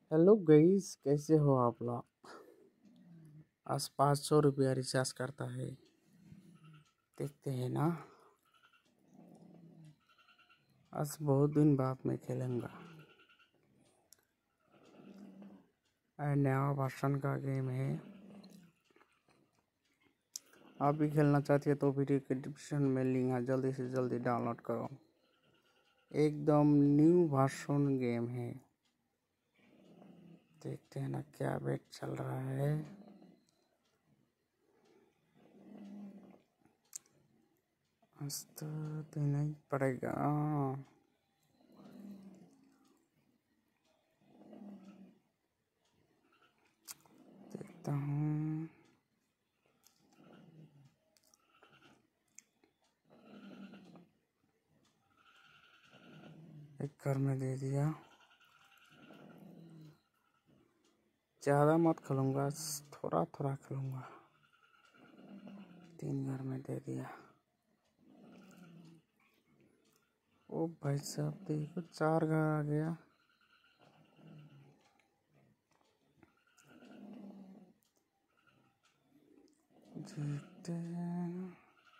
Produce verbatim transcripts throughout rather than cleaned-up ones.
Hello guys, कैसे हो आप लोग। आज पाँच सौ रुपया रिचार्ज करता है, देखते हैं ना। आज बहुत दिन बाद मैं खेलूँगा। नया वर्जन का गेम है। आप भी खेलना चाहते हैं तो वीडियो के डिस्क्रिप्शन में लिंक है, जल्दी से जल्दी डाउनलोड करो। एकदम न्यू वर्जन गेम है। देखते हैं ना क्या वेट चल रहा है। आज तो देना ही पड़ेगा। देखता हूँ। एक घर में दे दिया। ज़्यादा मत खेलूँगा, थोड़ा थोड़ा खेलूँगा। तीन घर में दे दिया। ओ भाई साहब, देखो चार घर आ गया। देखते हैं।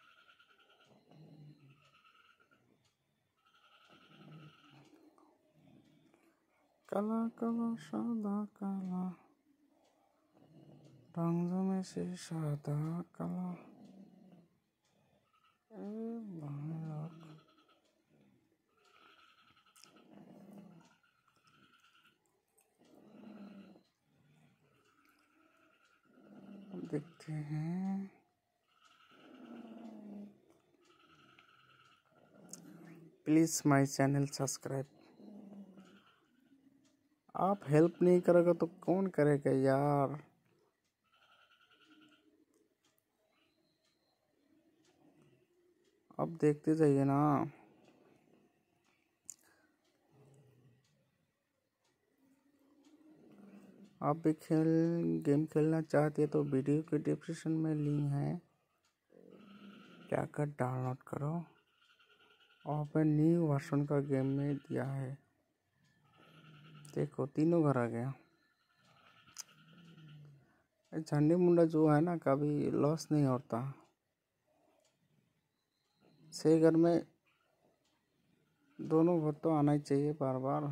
काला काला सादा काला, रंग में से सादा काला। ए भाई, देखते हैं। Please my channel subscribe. आप हेल्प नहीं करोगे तो कौन करेगा यार। अब देखते जाइए ना। आप भी खेल गेम खेलना चाहते हैं तो वीडियो के डिस्क्रिप्शन में लिंक है, जाकर डाउनलोड करो। और पे न्यू वर्जन का गेम में दिया है। देखो तीनों घर आ गया। झंडे मुंडा जो है ना, कभी लॉस नहीं होता। से घर में दोनों घर तो आना ही चाहिए बार बार।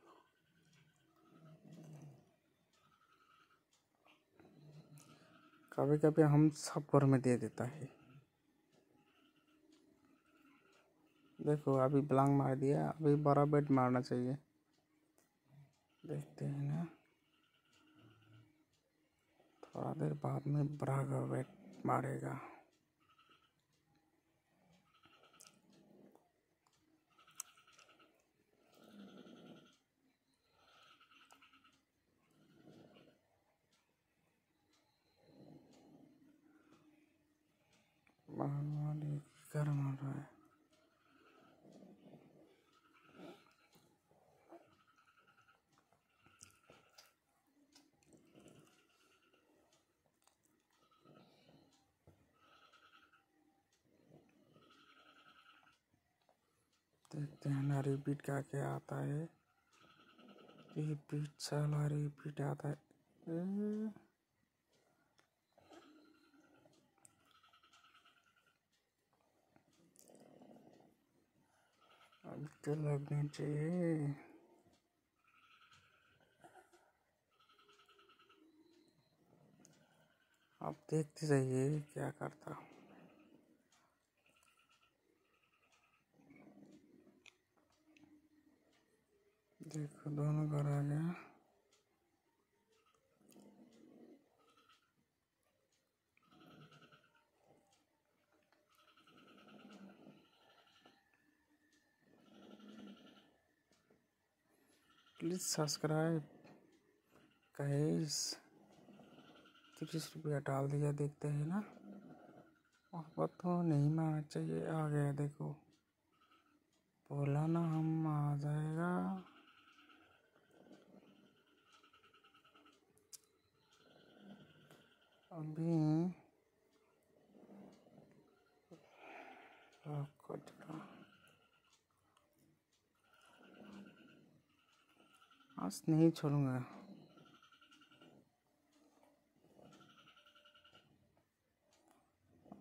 कभी कभी हम सब घर में दे देता है। देखो अभी ब्लांक मार दिया, अभी बड़ा बेट मारना चाहिए। देखते हैं ना, थोड़ा देर बाद में बड़ा बेट मारेगा। कर मार रहा है। देखते हैं ना, रिपीट का क्या आता है। रिपीट साला रिपीट आता है। ए, अब तो लगने चाहिए। अब देखते जाइए क्या करता। देखो दोनों घर आ गया। Please subscribe guys. तीस रुपया डाल दिया, देखते हैं ना। और तो नहीं मारना चाहिए। आ गया देखो, बोला ना हम आ जाएगा। अभी आज नहीं छोड़ूंगा।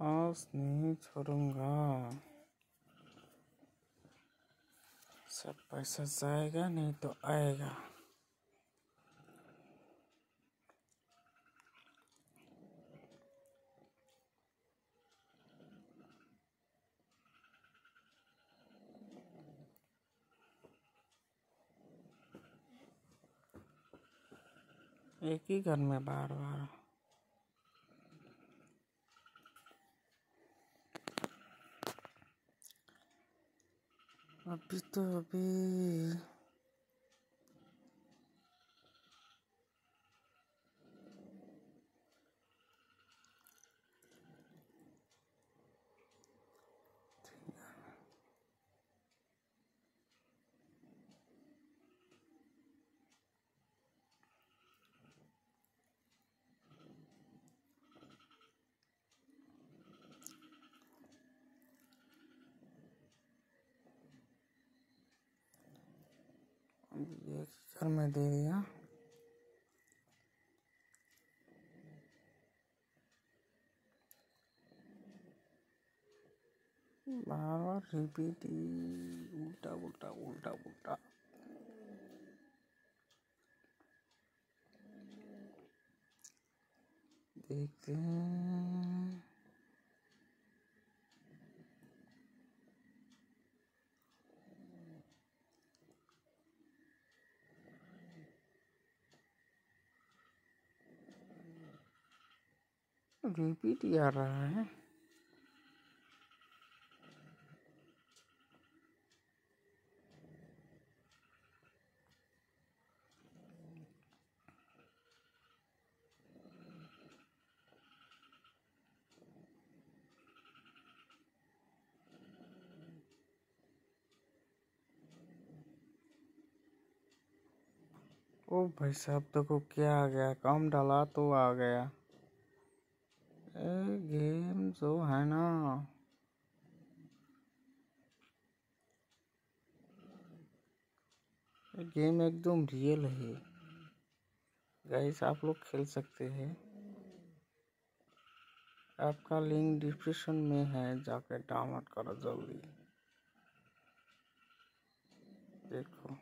आज नहीं छोड़ूंगा, सब पैसा जाएगा नहीं तो आएगा। एक ही घर में बार बार। अभी तो अभी एक घर में दे दिया। बार बार रिपीट, उल्टा उल्टा उल्टा उल्टा। देखते हैं। रिपीट ही आ रहा है। ओ भाई साहब, देखो क्या आ गया, कम डाला तो आ गया। ए गेम जो है ना, गेम एकदम रियल है गाइस, आप लोग खेल सकते हैं। आपका लिंक डिस्क्रिप्शन में है, जाकर डाउनलोड करो जल्दी। देखो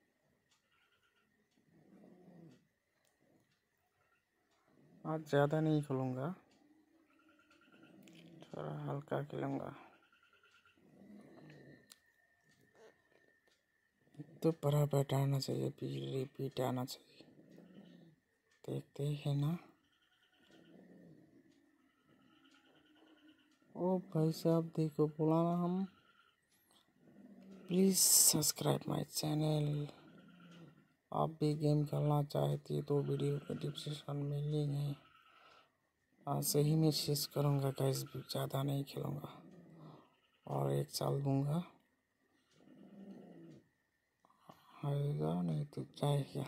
आज ज़्यादा नहीं खेलूँगा, थोड़ा हल्का खेलूँगा। तो बड़ा बैट आना चाहिए, रिपीट आना चाहिए। देखते ही है ना। ओ भाई साहब देखो, बोला ना हम, प्लीज़ सब्सक्राइब माय चैनल। आप भी गेम खेलना चाहती तो वीडियो के डिस्क्रिप्शन में लिंक है। आज से ही मैं शेष करूँगा गाइस, भी ज़्यादा नहीं खेलूँगा और एक साल दूंगा, आएगा नहीं तो जाएगा।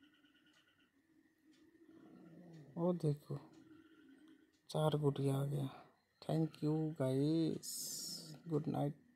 ओ देखो चार गुटिया आ गया। Thank you guys, good night.